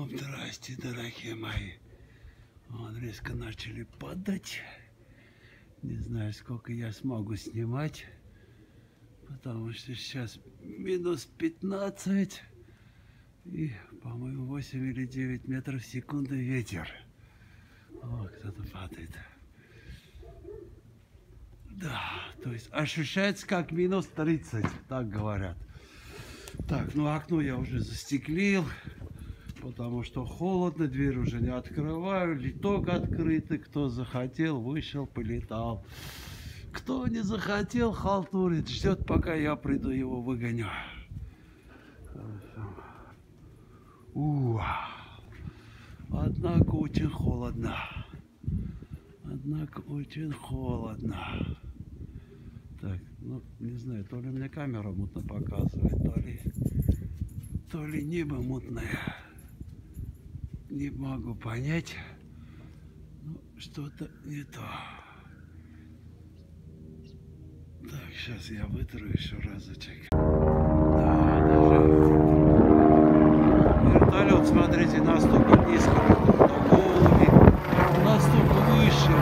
Ну, здрасте, дорогие мои. Вон резко начали падать. Не знаю, сколько я смогу снимать, потому что сейчас минус 15 и, по-моему, 8 или 9 метров в секунду ветер. О, кто-то падает. Да, то есть ощущается как минус 30, так говорят. Так, ну окно я уже застеклил, потому что холодно, дверь уже не открываю, литок открытый, кто захотел, вышел, полетал. Кто не захотел, халтурит, ждет, пока я приду, его выгоню. Однако очень холодно. Однако очень холодно. Так, ну, не знаю, то ли мне камера мутно показывает, то ли небо мутное. Не могу понять. Ну, что-то не то. Так, сейчас я вытру еще разочек. Да, даже вертолет, смотрите, настолько низко, до голуби, настолько выше.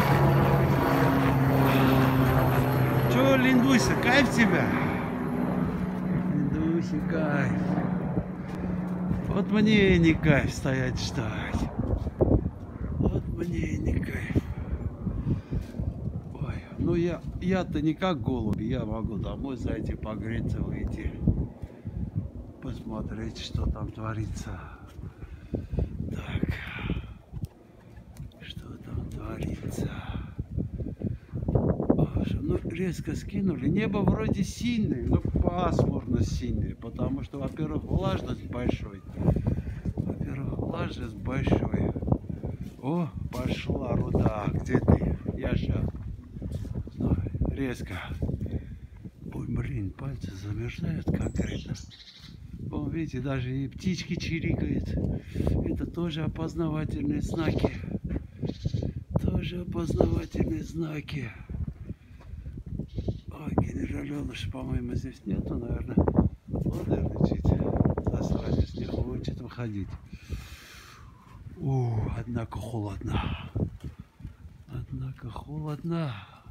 Че, Линдуся, кайф тебя? Линдуся, кайф. Вот мне не кайф стоять ждать. Вот мне не кайф. Ой, ну я-то не как голубь, я могу домой зайти, погреться, выйти, посмотреть, что там творится. Так, что там творится? Ну, резко скинули. Небо вроде синее, но пасмурно синее, потому что, во-первых, влажность большой. Во-первых, влажность большой. О, пошла руда. Где ты, Яша? Ну, резко. Ой, блин, пальцы замерзают конкретно. Вон, видите, даже и птички чирикают. Это тоже опознавательные знаки. Тоже опознавательные знаки. Ой, генералёныш, по-моему, здесь нету, наверное. Вот рычит. Засранец не хочет выходить. Однако холодно. Однако холодно.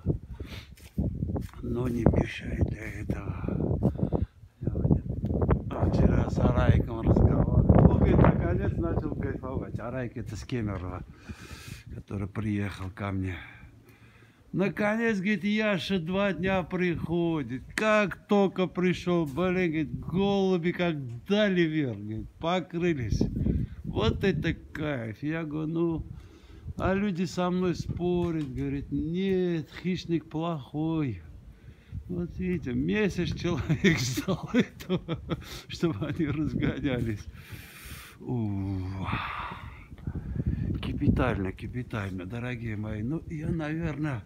Но не мешает для этого. Вчера с Арайком разговаривал. Он, говорит, наконец начал кайфовать. Арайк — это с Кемерово, который приехал ко мне. Наконец, говорит, Яша 2 дня приходит. Как только пришел, блин, говорит, голуби как дали вверх, говорит, покрылись. Вот это кайф. Я говорю, ну, а люди со мной спорят, говорит, нет, хищник плохой. Вот видите, месяц человек ждал этого, чтобы они разгонялись. Капитально, капитально, дорогие мои. Ну, я, наверное,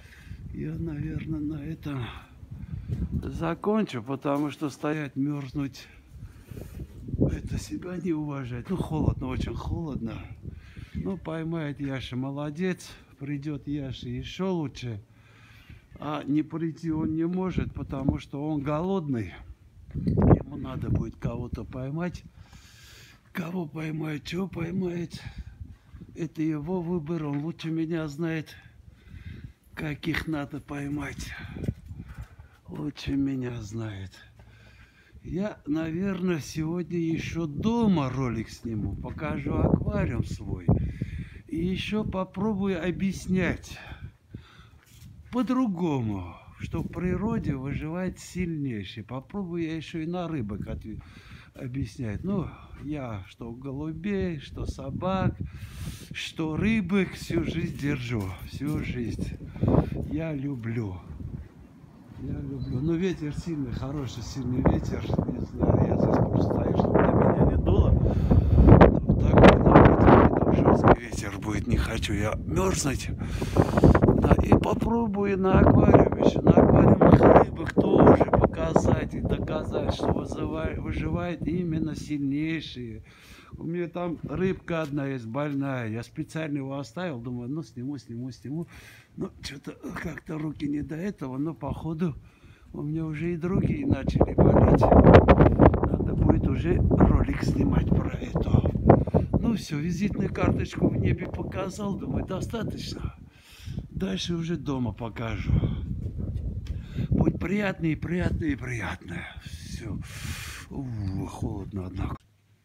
на этом закончу, потому что стоять, мерзнуть, это себя не уважать. Ну, холодно, очень холодно. Ну, поймает Яша, молодец. Придет Яша еще лучше. А не прийти он не может, потому что он голодный. Ему надо будет кого-то поймать. Кого поймает, что поймает, это его выбор. Он лучше меня знает, каких надо поймать. Лучше меня знает. Я, наверное, сегодня еще дома ролик сниму. Покажу аквариум свой. И еще попробую объяснять по-другому, что в природе выживает сильнейший. Попробую я еще и на рыбок объяснять. Ну, я что голубей, что собак, что рыбок всю жизнь держу. Всю жизнь. Я люблю. Я люблю. Но ветер сильный, хороший сильный ветер. Не знаю, я здесь просто стою, чтобы на меня не дуло. Вот такой на ветер, жесткий ветер будет. Не хочу я мерзнуть. Да, и попробую на аквариуме еще, на аквариумных рыбах тоже показать и доказать, что выживает именно сильнейшие. У меня там рыбка одна есть больная, я специально его оставил, думаю, ну сниму. Ну, что-то как-то руки не до этого, но походу у меня уже и другие начали болеть. Надо будет уже ролик снимать про это. Ну все, визитную карточку в небе показал, думаю, достаточно. Дальше уже дома покажу. Будет приятно и приятно и приятно. Все. Холодно, однако.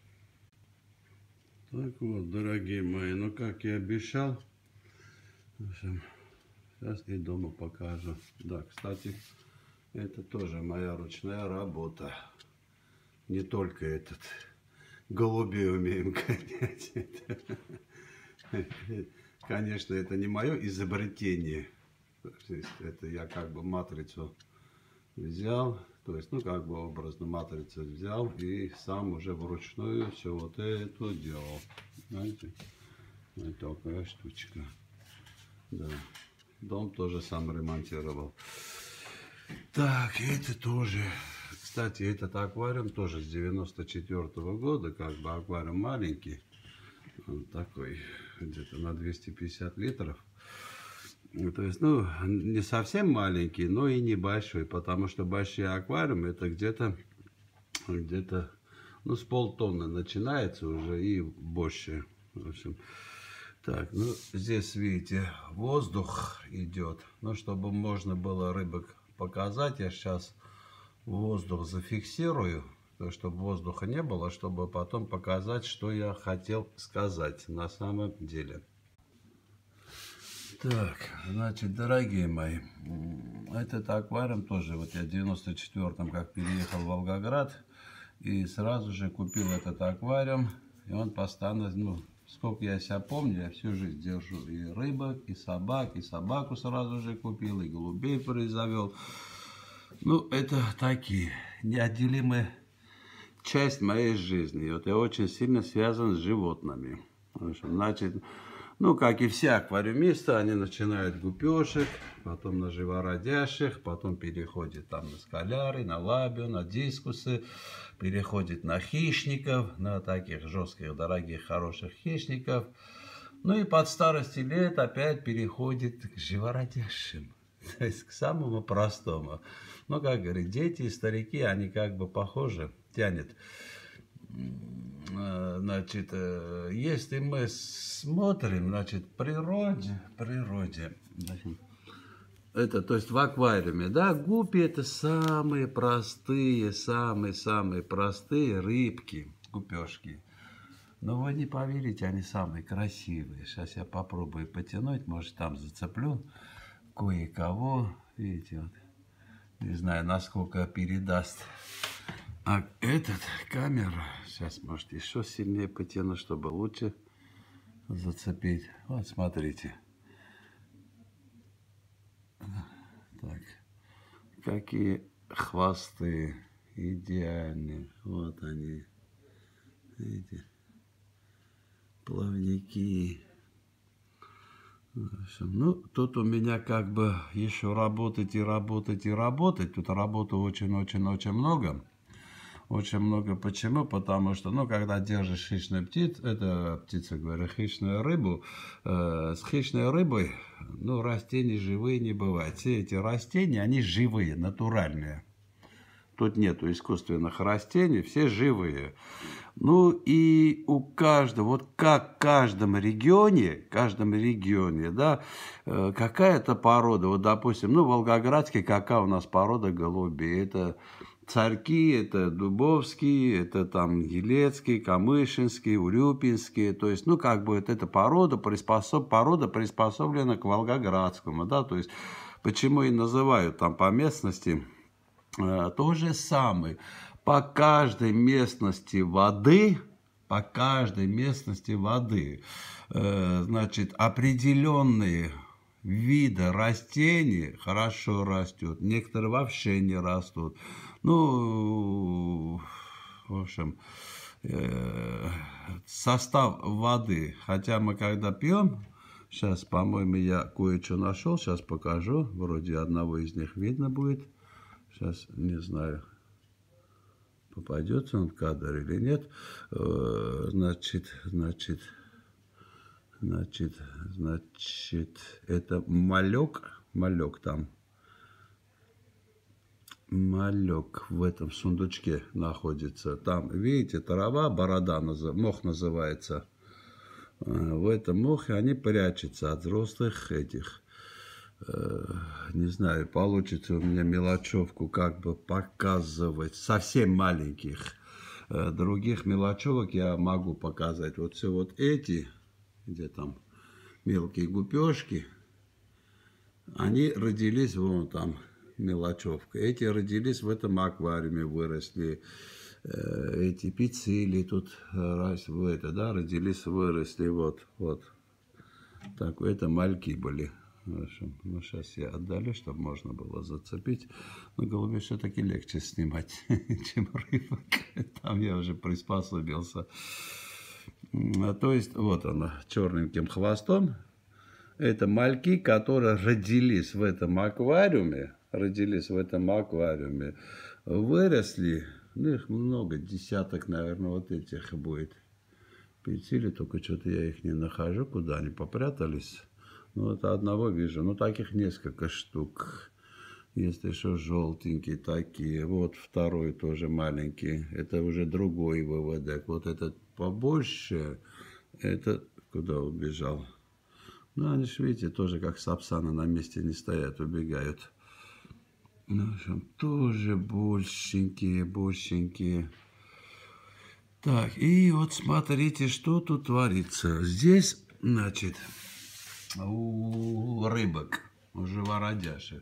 Так вот, дорогие мои, ну как я обещал, в общем, сейчас и дома покажу. Да, кстати, это тоже моя ручная работа. Не только этот голубей умеем гонять. Конечно, это не мое изобретение. Это я как бы матрицу взял, то есть, ну, как бы образно матрицу взял и сам уже вручную все вот это делал. Знаете, вот такая штучка. Да. Дом тоже сам ремонтировал. Так, это тоже. Кстати, этот аквариум тоже с 94-го года, как бы аквариум маленький. Он такой, где-то на 250 литров. То есть, ну, не совсем маленький, но и небольшой, потому что большие аквариумы это где-то, ну, с полтонны начинается уже и больше. В общем, так, ну, здесь, видите, воздух идет. Ну, чтобы можно было рыбок показать, я сейчас воздух зафиксирую, чтобы воздуха не было, чтобы потом показать, что я хотел сказать на самом деле. Так, значит, дорогие мои, этот аквариум тоже, вот я в 94-м как переехал в Волгоград, и сразу же купил этот аквариум, и он постоянно, ну, сколько я себя помню, я всю жизнь держу и рыбок, и собаку сразу же купил, и голубей произвел. Ну, это такие неотделимые часть моей жизни. Вот я очень сильно связан с животными. В общем, значит, ну, как и все аквариумисты, они начинают с гупешек, потом на живородящих, потом переходят там на скаляры, на лабио, на дискусы, переходят на хищников, на таких жестких, дорогих, хороших хищников. Ну и под старости лет опять переходит к живородящим, то есть к самому простому. Ну, как говорят, дети и старики, они как бы похожи, тянет. Значит, если мы смотрим, значит, в природе, это, то есть в аквариуме, да, гуппи это самые простые рыбки, гупешки. Но вы не поверите, они самые красивые. Сейчас я попробую потянуть, может там зацеплю кое-кого, видите, вот, не знаю, насколько передаст. А этот камера, сейчас, может, еще сильнее потяну, чтобы лучше зацепить. Вот, смотрите. Так, какие хвосты идеальные. Вот они, видите, плавники. В общем, ну, тут у меня как бы еще работать. Тут работы очень-очень-очень много. Очень много. Почему? Потому что, ну, когда держишь хищную птицу, это птица, говорю, хищную рыбу, с хищной рыбой, ну, растений живые не бывает. Все эти растения, они живые, натуральные. Тут нету искусственных растений, все живые. Ну, и у каждого, вот как в каждом регионе, да, какая-то порода, вот, допустим, ну, волгоградский, какая у нас порода голубей, это царьки, это дубовские, это там елецкие, камышинские, урюпинские. То есть, ну, как бы вот эта порода приспособлена к волгоградскому, да, то есть, почему и называют там по местности то же самое. По каждой местности воды, значит, определенные виды растений хорошо растут, некоторые вообще не растут. Ну, в общем, состав воды, хотя мы когда пьем, сейчас, по-моему, я кое-что нашел, сейчас покажу, вроде одного из них видно будет, сейчас, не знаю, попадется он в кадр или нет, значит, это малек там. Малек в этом сундучке находится. Там, видите, трава, борода, мох называется. в этом мохе, они прячутся от взрослых этих. Не знаю, получится у меня мелочевку как бы показывать. Совсем маленьких. Других мелочевок я могу показать. Вот все вот эти, где там мелкие гупешки, они родились вон там, мелочевка. Эти родились в этом аквариуме, выросли. Эти пиццили тут родились, выросли. Вот. Так, это мальки были. В общем, ну, сейчас я отдалю, чтобы можно было зацепить. Но голубей все-таки легче снимать, чем рыбок. Там я уже приспособился. То есть, вот она, черненьким хвостом. Это мальки, которые родились в этом аквариуме. Выросли. Ну, их много, десяток, наверное, вот этих будет. Пиццили, только что-то я их не нахожу, куда они попрятались. Ну, вот одного вижу. Ну, таких несколько штук. Есть еще желтенькие такие. Вот второй тоже маленький. Это уже другой выводок. Вот этот побольше. Это куда убежал? Ну, они же, видите, тоже как сапсаны на месте не стоят, убегают. Ну, в общем, тоже большенькие. Так, и вот смотрите, что тут творится. Здесь, значит, у рыбок, у живородящих.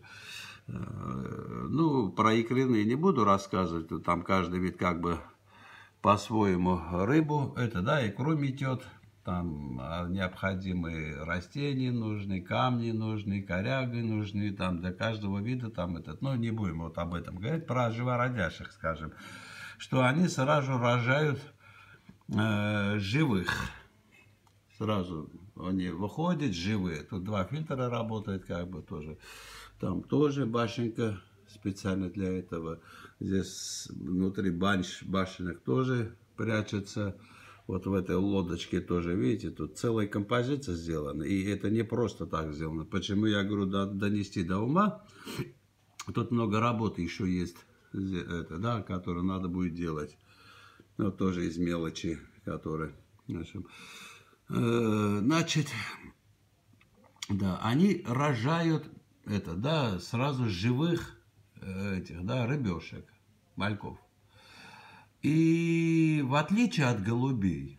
Ну, про икряные не буду рассказывать, там каждый вид как бы по-своему рыбу, это, да, икру метет, там необходимые растения нужны, камни нужны, коряги нужны, там для каждого вида там этот, ну, не будем вот об этом говорить, про живородящих, скажем, что они сразу рожают живых. Сразу они выходят живые. Тут два фильтра работают, как бы тоже. Там тоже башенка специально для этого. Здесь внутри башенок тоже прячется. Вот в этой лодочке тоже, видите, тут целая композиция сделана. И это не просто так сделано. Почему я говорю донести до ума? Тут много работы еще есть, это, да, которую надо будет делать. Но тоже из мелочи, которые... В общем, значит, да, они рожают это, да, сразу живых этих, да, рыбешек, мальков. И в отличие от голубей,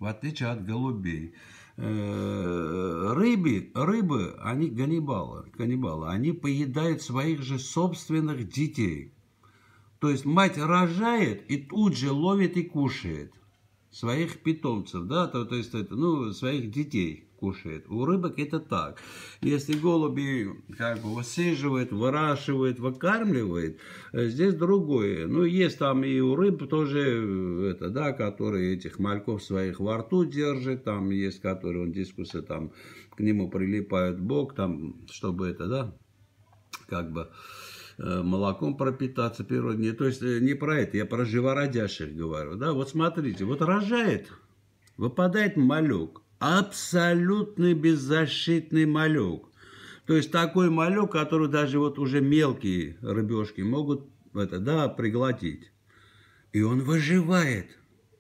рыбы, они каннибалы, они поедают своих же собственных детей. То есть мать рожает и тут же ловит и кушает своих питомцев, да, то есть это, ну, своих детей кушает. У рыбок это так. Если голуби как бы высиживает, выращивает, выкармливает, здесь другое. Ну, есть там и у рыб тоже это, да, которые этих мальков своих во рту держит, там есть, которые он дискусы там к нему прилипают в бок, там, чтобы это, да, как бы молоком пропитаться природнее. То есть не про это, я про живородящих говорю. Да? Вот смотрите, вот рожает, выпадает малек, абсолютно беззащитный малек. То есть такой малек, который даже вот уже мелкие рыбешки могут это, да, приглотить. И он выживает.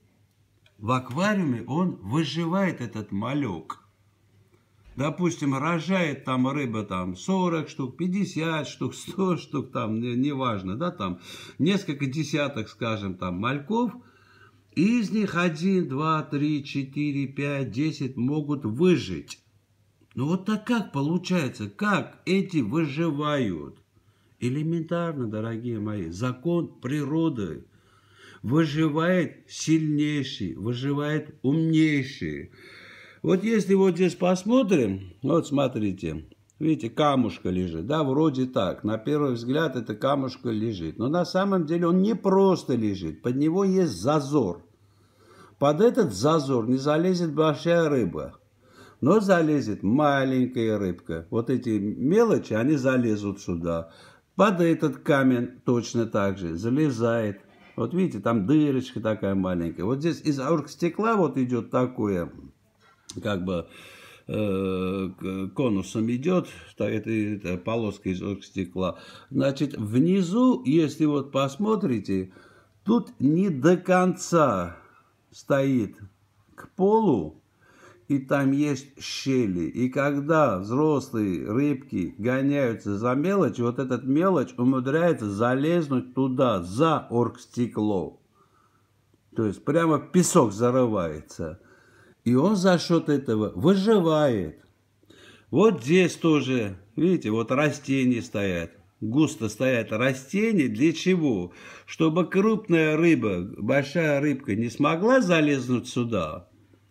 В аквариуме он выживает, этот малек. Допустим, рожает там рыба там 40 штук, 50 штук, 100 штук, там, неважно, да, там несколько десяток, скажем, там мальков, и из них 1, 2, 3, 4, 5, 10 могут выжить. Ну вот так как получается, как эти выживают? Элементарно, дорогие мои, закон природы. Выживает сильнейший, выживает умнейший. Вот если вот здесь посмотрим, вот смотрите, видите, камушка лежит, да, вроде так, на первый взгляд это камушка лежит, но на самом деле он не просто лежит, под него есть зазор. Под этот зазор не залезет большая рыба, но залезет маленькая рыбка. Вот эти мелочи, они залезут сюда. Под этот камень точно так же залезает. Вот видите, там дырочка такая маленькая. Вот здесь из оргстекла вот идет такое... как бы конусом идет, это полоска из оргстекла. Значит, внизу, если вот посмотрите, тут не до конца стоит к полу, и там есть щели. И когда взрослые рыбки гоняются за мелочь, вот этот мелочь умудряется залезнуть туда, за оргстекло. То есть прямо в песок зарывается. И он за счет этого выживает. Вот здесь тоже, видите, вот растения стоят. Густо стоят растения. Для чего? Чтобы крупная рыба, большая рыбка не смогла залезнуть сюда.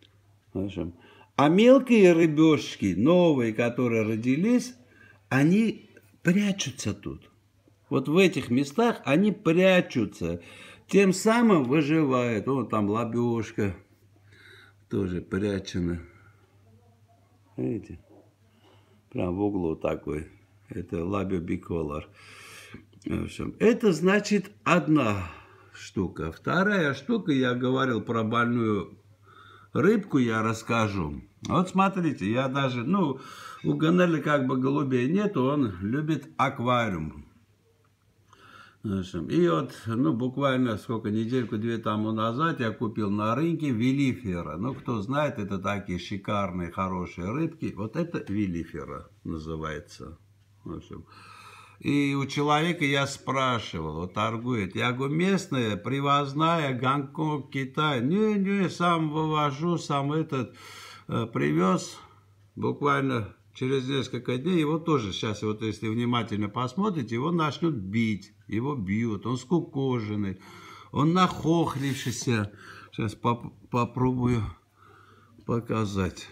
А мелкие рыбешки, новые, которые родились, они прячутся тут. Вот в этих местах они прячутся. Тем самым выживают. Вот там лобешка тоже прячена. Видите? Прям в углу такой. Это лабиобиколор. В общем, это значит одна штука. Вторая штука, я говорил про больную рыбку, я расскажу. Вот смотрите, я даже, у Ганеля как бы голубей нету, он любит аквариум. И вот, буквально недельку-две тому назад я купил на рынке велифера. Кто знает, это такие шикарные, хорошие рыбки. Вот это велифера называется. В общем. И у человека я спрашивал, вот торгует. Я говорю, местная, привозная, Гонконг, Китай. Не, сам вывожу, сам привез. Буквально через несколько дней его тоже, сейчас вот если внимательно посмотрите, его начнут бить. Его бьют, он скукоженный, он нахохлившийся. Сейчас попробую показать,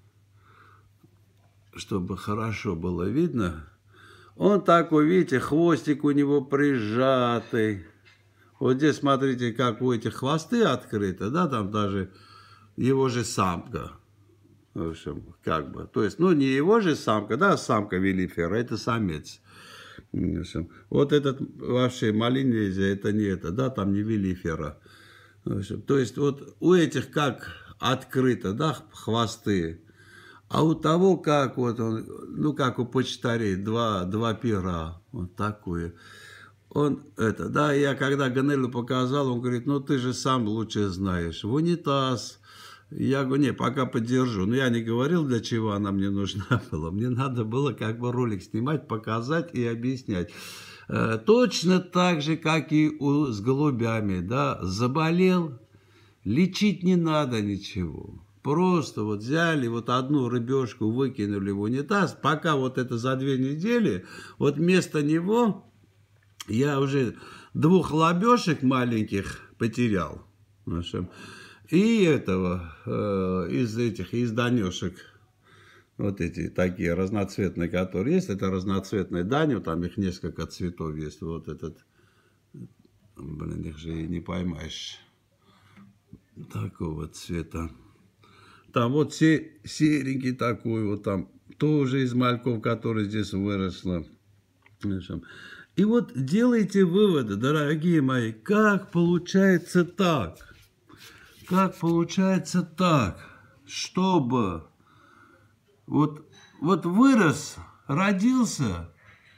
чтобы хорошо было видно. Он такой, видите, хвостик у него прижатый. Вот здесь смотрите, как у этих хвосты открыты, да, там даже его же самка. В общем, как бы, то есть, не его же самка, да, самка велифера, это самец. Вот этот вообще Малинезия, это не это, да, там не велифера. То есть вот у этих как открыто, да, хвосты, а у того как вот он, как у почтарей, два пера, вот такое. Он да, я когда Ганелю показал, он говорит, ты же сам лучше знаешь, в унитаз. Я говорю, не, пока подержу. Я не говорил, для чего она мне нужна была. Мне надо было как бы ролик снимать, показать и объяснять. Точно так же, как и с голубями, да, заболел, лечить не надо ничего. Просто вот взяли вот одну рыбешку, выкинули в унитаз, пока вот это за 2 недели, вот вместо него я уже 2 лобешек маленьких потерял. И из данешек, вот эти такие разноцветные, которые есть, это разноцветные даню, там их несколько цветов есть, вот этот, их же и не поймаешь, такого цвета. Там вот серенький такой, вот там тоже из мальков, который здесь выросло. И вот делайте выводы, дорогие мои, как получается так? Как получается так, чтобы вот вырос, родился,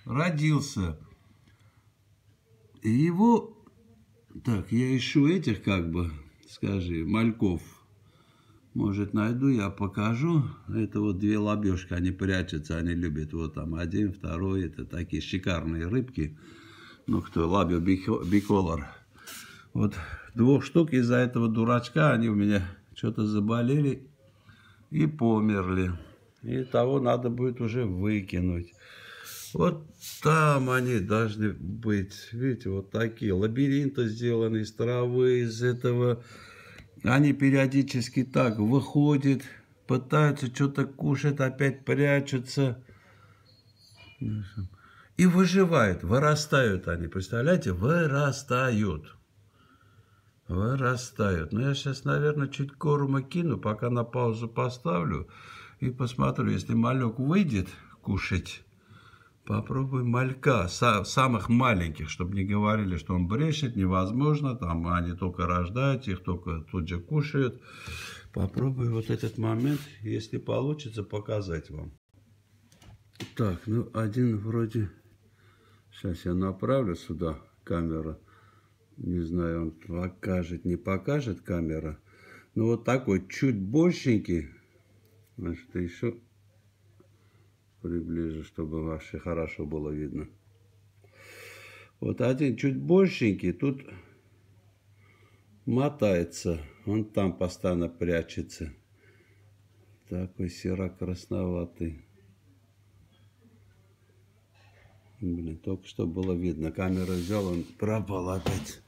и его, так, я ищу этих, скажи, мальков, может найду, я покажу, это вот 2 лобешки, они прячутся, они любят, вот там 1, 2, это такие шикарные рыбки, кто, лабиобиколор. Вот 2 штук из-за этого дурачка, они у меня что-то заболели и померли. И того надо будет уже выкинуть. Вот там они должны быть, видите, вот такие лабиринты сделаны из травы, из этого. Они периодически так выходят, пытаются что-то кушать, опять прячутся. И выживают, вырастают они, представляете, вырастают. Но я сейчас, наверное, чуть корма кину, пока на паузу поставлю и посмотрю, если малек выйдет кушать, попробуем малька, самых маленьких, чтобы не говорили, что он брешет, невозможно, там они только рождаются, их только тут же кушают. Попробую вот этот момент, если получится, показать вам. Так, один вроде, сейчас я направлю сюда камеру. Не знаю, он покажет, не покажет камера. Вот такой, чуть большенький. Значит, еще приближу, чтобы вообще хорошо было видно. Вот один чуть большенький, тут мотается. Он там постоянно прячется. Такой серо-красноватый. Блин, только что было видно. Камеру взял, он пропал опять.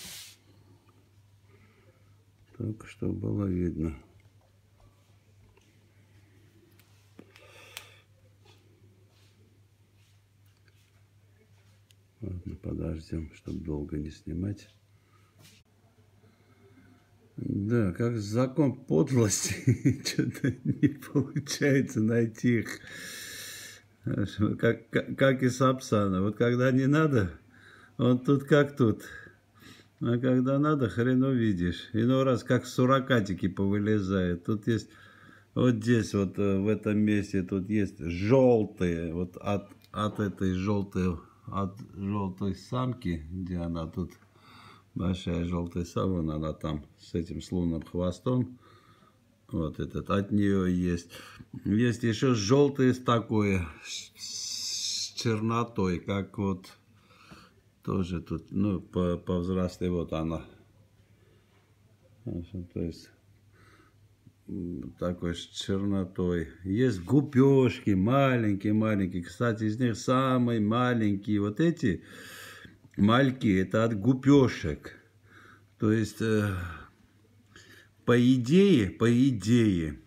Только что было видно. Ладно, подождем, чтобы долго не снимать. Да, как закон подлости, что-то не получается найти их. Как и Сапсана. Вот когда не надо, он тут как тут. А когда надо, хрен увидишь. Иной раз как суррокатики повылезают. Тут есть, вот здесь, вот в этом месте, тут есть желтые. Вот от этой желтой, от желтой самки, где она тут, большая желтая самка, она там с этим с лунным хвостом. Вот этот, от нее есть. Есть еще желтые с такой, с чернотой, как вот, тоже тут, ну, по взрослой вот она. То есть, такой с чернотой. Есть гупешки, маленькие. Кстати, из них самые маленькие вот эти мальки, это от гупешек. То есть, по идее,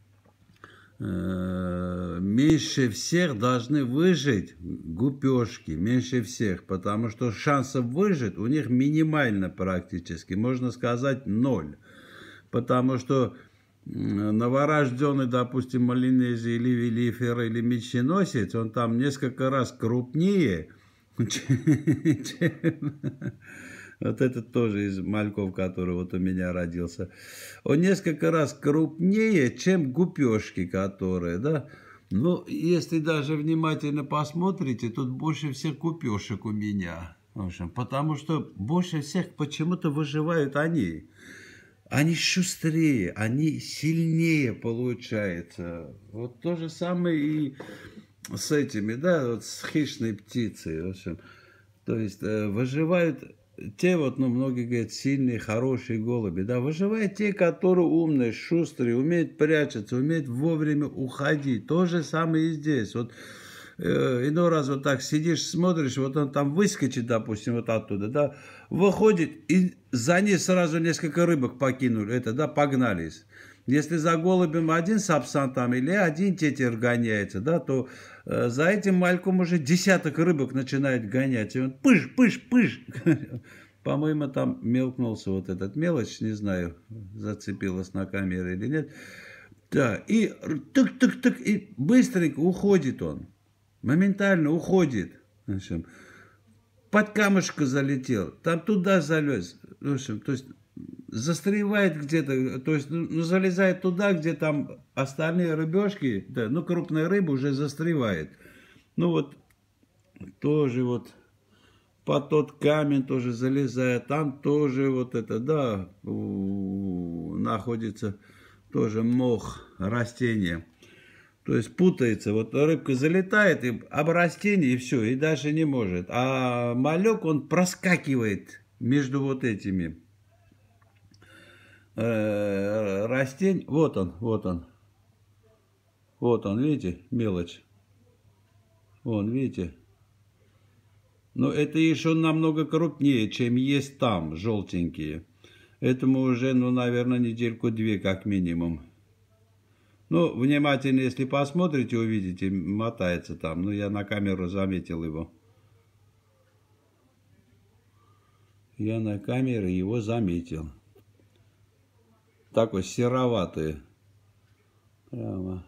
меньше всех должны выжить гупешки, меньше всех, потому что шансов выжить у них минимально практически, можно сказать 0. Потому что новорожденный, допустим, малинезий или велифер или меченосец, он там несколько раз крупнее, чем... Вот этот тоже из мальков, который вот у меня родился. Он несколько раз крупнее, чем гупешки, которые, да. Ну, если даже внимательно посмотрите, тут больше всех гупешек у меня. В общем, потому что больше всех почему-то выживают они. Они шустрее, они сильнее получается. Вот то же самое и с этими, да, вот с хищной птицей. В общем, то есть выживают... Те вот, ну, многие говорят, сильные, хорошие голуби, да, выживают те, которые умные, шустрые, умеют прятаться, умеют вовремя уходить. То же самое и здесь. Вот иной раз вот так сидишь, смотришь, вот он там выскочит, допустим, вот оттуда, да, выходит, и за ней сразу несколько рыбок покинули, это, да, погнались. Если за голубем один сапсан там или один тетер гоняется, да, то за этим мальком уже десяток рыбок начинает гонять. И он пыш. По-моему, там мелкнулся вот этот мелочь, не знаю, зацепилась на камере или нет. Да, и тык, и быстренько уходит он. Моментально уходит. В общем, под камушка залетел, там туда залез. В общем, то есть... застревает где-то, то есть ну, залезает туда, где там остальные рыбешки, да, ну, крупная рыба уже застревает. Ну, вот, тоже вот под тот камень тоже залезает, там тоже вот это, да, находится тоже мох, растение. То есть путается, вот рыбка залетает и об растение, и все, и дальше не может. А малек, он проскакивает между вот этими растений. Вот он, видите, мелочь. Вон, видите. Но это еще намного крупнее, чем есть там, желтенькие. Этому уже, ну, наверное, недельку-две как минимум. Ну, внимательно, если посмотрите, увидите, мотается там. Ну, я на камеру заметил его. Я на камере его заметил. Такой сероватый. Прямо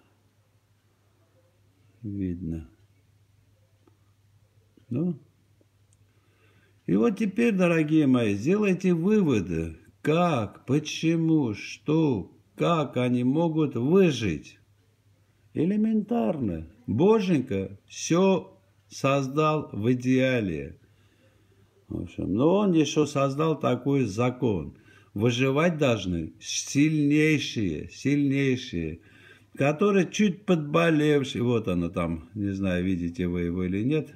видно. Ну. И вот теперь, дорогие мои, сделайте выводы. Как, почему, что, как они могут выжить. Элементарно. Боженька все создал в идеале. В общем, но он еще создал такой закон. Выживать должны сильнейшие. который чуть подболевший. Вот оно там, не знаю, видите вы его или нет.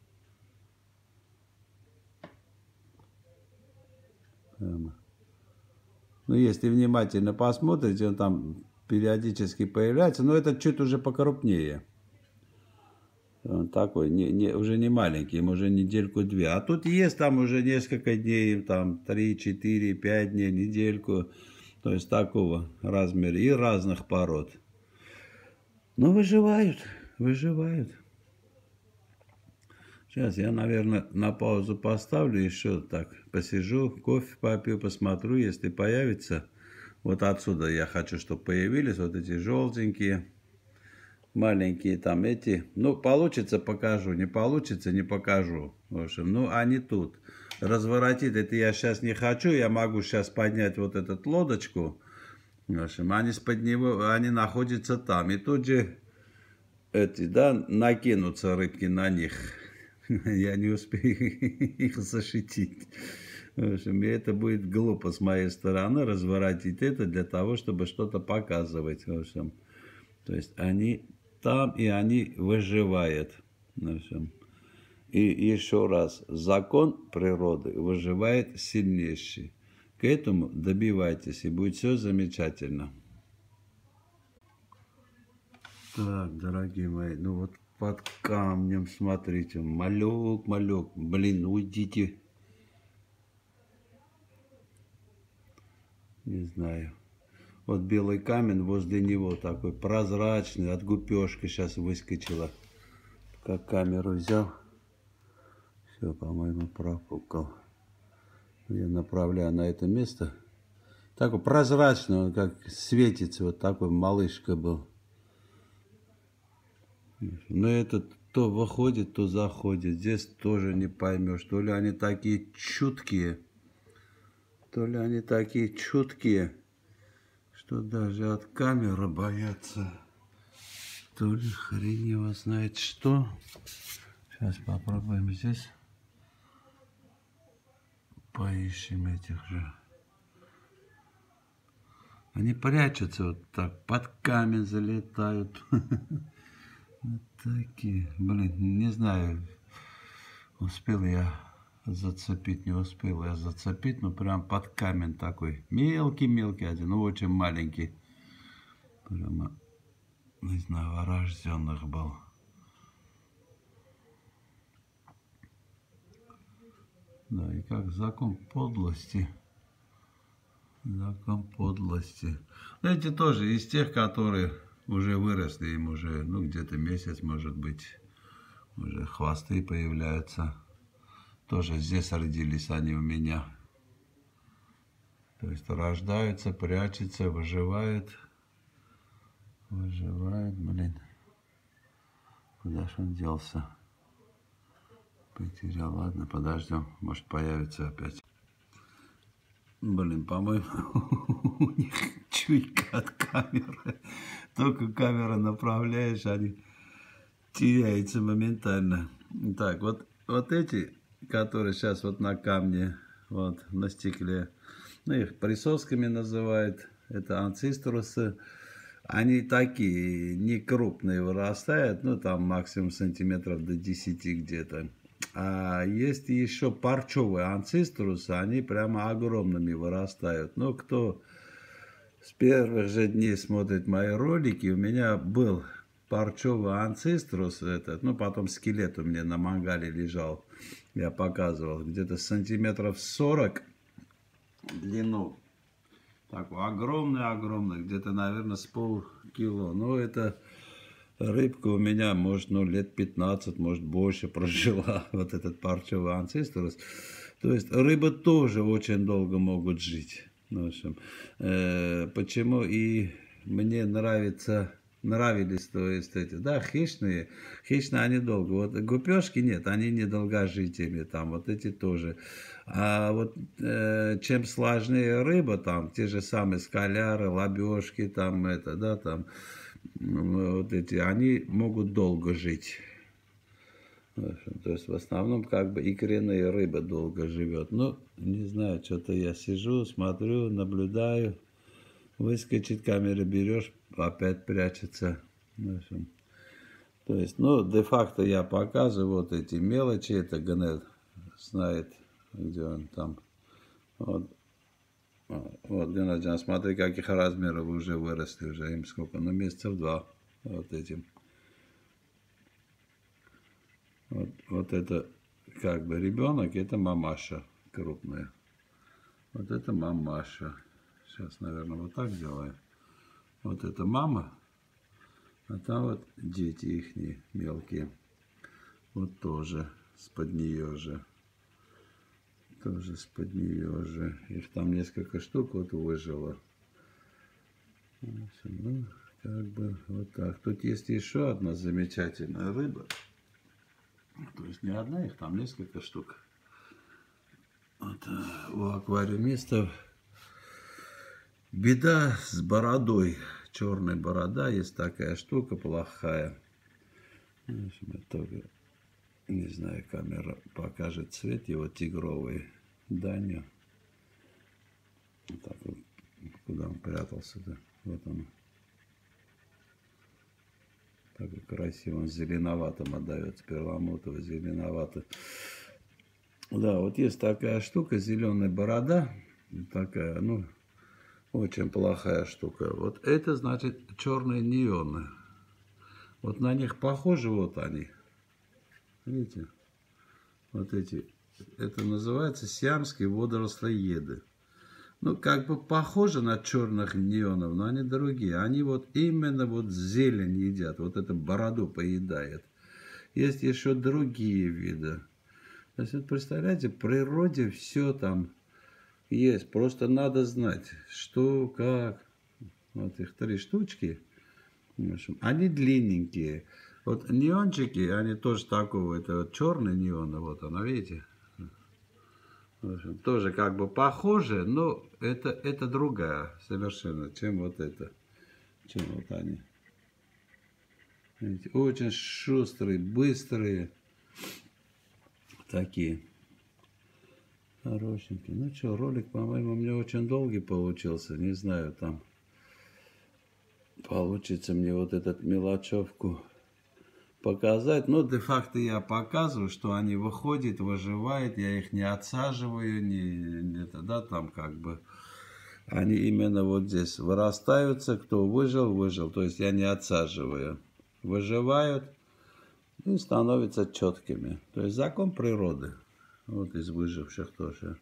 Ну, если внимательно посмотрите, он там периодически появляется, но этот чуть уже покрупнее. Он такой, уже не маленький, ему уже недельку-две. А тут есть там уже несколько дней, там 3, 4, 5 дней, недельку. То есть такого размера и разных пород. Но выживают, выживают. Сейчас я, наверное, на паузу поставлю, еще так посижу, кофе попью, посмотрю, если появится. Вот отсюда я хочу, чтобы появились вот эти желтенькие, маленькие там эти. Ну, получится, покажу, не получится, не покажу. В общем, ну, они тут. Разворотить это я сейчас не хочу, я могу сейчас поднять вот эту лодочку. В общем, они с-под него, они находятся там. И тут же эти, да, накинутся рыбки на них. Я не успею их защитить. В общем, и это будет глупо с моей стороны разворотить это для того, чтобы что-то показывать. В общем, то есть они там, и они выживают. В общем, и еще раз, закон природы выживает сильнейший. К этому добивайтесь, и будет все замечательно. Так, дорогие мои, ну вот под камнем, смотрите, малек, малек, блин, уйдите. Не знаю. Вот белый камень возле него такой прозрачный, от гупешки сейчас выскочила. Как камеру взял. Все, по-моему, профукал. Я направляю на это место. Такой прозрачный, он как светится, вот такой малышка был. Но этот то выходит, то заходит. Здесь тоже не поймешь, то ли они такие чуткие, что даже от камеры боятся. То ли хрень его знает что. Сейчас попробуем здесь. Поищем этих же. Они прячутся вот так, под камень залетают. Вот такие. Блин, не знаю, успел я зацепить, не успел я зацепить, но прям под камень такой. Мелкий-мелкий один, ну очень маленький. Прямо, не знаю, рожденных был. Да, и как закон подлости. Закон подлости. Эти тоже из тех, которые уже выросли, им уже, ну, где-то месяц, может быть, уже хвосты появляются. Тоже здесь родились они у меня. То есть рождаются, прячутся, выживают. Выживают, блин. Куда же он делся? Потерял. Ладно, подождем. Может, появится опять. Блин, по-моему, у них чуйка от камеры. Только камера направляешь, они теряются моментально. Так, вот эти, которые сейчас вот на камне, вот на стекле, ну их присосками называют, это анциструсы. Они такие, не крупные вырастают, ну там максимум сантиметров до 10 где-то. А есть еще парчевые анциструсы, они прямо огромными вырастают. Но кто с первых же дней смотрит мои ролики, у меня был парчевый анциструс, этот, ну потом скелет у меня на мангале лежал, я показывал, где-то сантиметров 40 в длину. Такой огромный-огромный, где-то, наверное, с полкило. Но это рыбка у меня, может, ну, лет 15, может, больше прожила, вот этот парчевый анциструс. То есть рыбы тоже очень долго могут жить. В общем, почему и мне нравились, то есть эти, да, хищные они долго. Вот гупешки нет, они не долгожители, там, вот эти тоже. А вот чем сложнее рыба, там, те же самые скаляры, лобешки, там, это, да, там, вот эти, они могут долго жить. В общем, то есть в основном как бы икряная рыба долго живет. Ну, не знаю, что-то я сижу, смотрю, наблюдаю. Выскочит камера, берешь, опять прячется. В общем, то есть, ну, де-факто я показываю вот эти мелочи. Это Ганет знает, где он там. Вот, вот Геннадий, смотри, каких размеров уже выросли. Уже им сколько? Ну, месяцев 2. Вот этим. Вот это как бы ребенок, это мамаша крупная. Вот это мамаша. Сейчас, наверное, вот так делаем. Вот это мама. А там вот дети ихние мелкие. Вот тоже с-под нее же. Тоже с-под нее же. Их там несколько штук вот выжило. Ну, как бы вот так. Тут есть еще одна замечательная рыба. То есть не одна, их там несколько штук. Вот, у аквариумистов беда с бородой. Черная борода, есть такая штука плохая. В общем, это, не знаю, камера покажет цвет его тигровый. Даню. Вот так вот, куда он прятался-то? Вот он. Так красиво, он зеленоватым отдает, перламутрово зеленовато. Да, вот есть такая штука, зеленая борода. Такая, ну, очень плохая штука. Вот это значит черные неоны. Вот на них похожи вот они. Видите? Вот эти. Это называется сиамские водорослоеды. Ну, как бы похожи на черных неонов, но они другие. Они вот именно вот зелень едят. Вот эту бороду поедает. Есть еще другие виды. То есть, вот представляете, в природе все там есть. Просто надо знать, что, как. Вот их 3 штучки. В общем, они длинненькие. Вот неончики, они тоже такого. Это вот черный неон. Вот она, видите? В общем, тоже как бы похоже, но это другая совершенно, чем вот это. Чем вот они. Видите, очень шустрые, быстрые. Такие. Хорошенькие. Ну что, ролик, по-моему, мне очень долгий получился. Не знаю, там получится мне вот этот мелочевку показать. Но де-факто я показываю, что они выходят, выживают. Я их не отсаживаю, не это, да, там как бы. Они именно вот здесь вырастаются. Кто выжил, выжил. То есть я не отсаживаю. Выживают и становятся четкими. То есть закон природы. Вот из выживших тоже.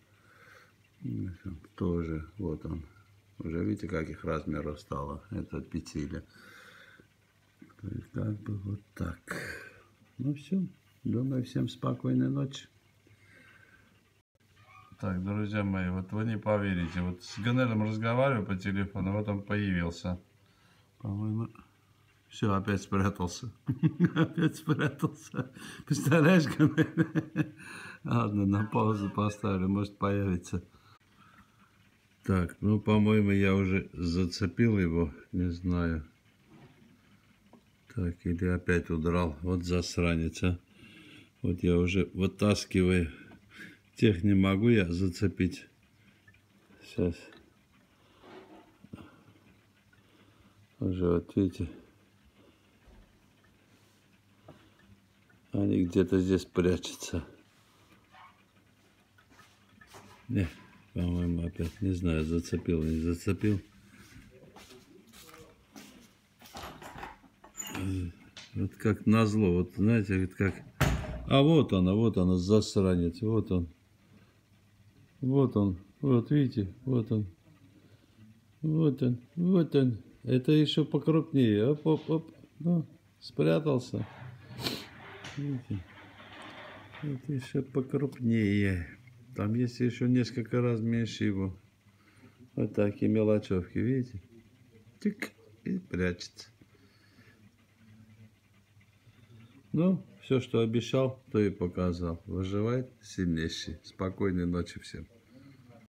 Тоже, вот он. Уже видите, каких размеров стало. Это петля. То есть как бы вот так. Ну все. Думаю, всем спокойной ночи. Так, друзья мои, вот вы не поверите. Вот с Ганелем разговариваю по телефону, вот он появился. По-моему... Все, опять спрятался. Опять спрятался. Представляешь, Ганель? Ладно, на паузу поставлю, может появится. Так, ну, по-моему, я уже зацепил его, не знаю. Так, или опять удрал. Вот засранец, а. Вот я уже вытаскиваю. Тех не могу я зацепить. Сейчас. Уже вот видите. Они где-то здесь прячутся. Не, по-моему, опять, не знаю, зацепил, не зацепил. Вот как назло, вот знаете, вот как... А вот она, засранец, вот он. Вот он, вот видите, вот он. Вот он, вот он. Это еще покрупнее. Оп, оп, оп. Ну, спрятался. Видите? Это еще покрупнее. Там есть еще несколько раз меньше его. Вот такие мелочевки, видите? Тик, и прячется. Ну, все, что обещал, то и показал. Выживает сильнейший. Спокойной ночи всем.